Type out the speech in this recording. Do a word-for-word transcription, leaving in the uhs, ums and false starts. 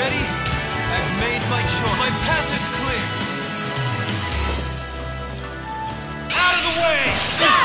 ready? I've made my choice. My path is clear. Out of the way!